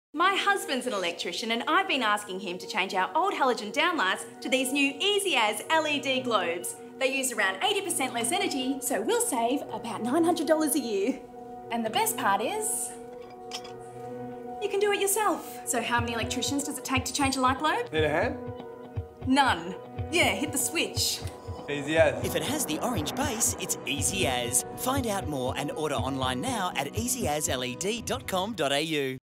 My husband's an electrician and I've been asking him to change our old halogen downlights to these new Ezy As LED globes. They use around 80% less energy, so we'll save about $900 a year. And the best part is, you can do it yourself. So how many electricians does it take to change a light globe? Need a hand? None. Yeah, hit the switch. Ezy As. If it has the orange base, it's Ezy As. Find out more and order online now at ezyasled.com.au.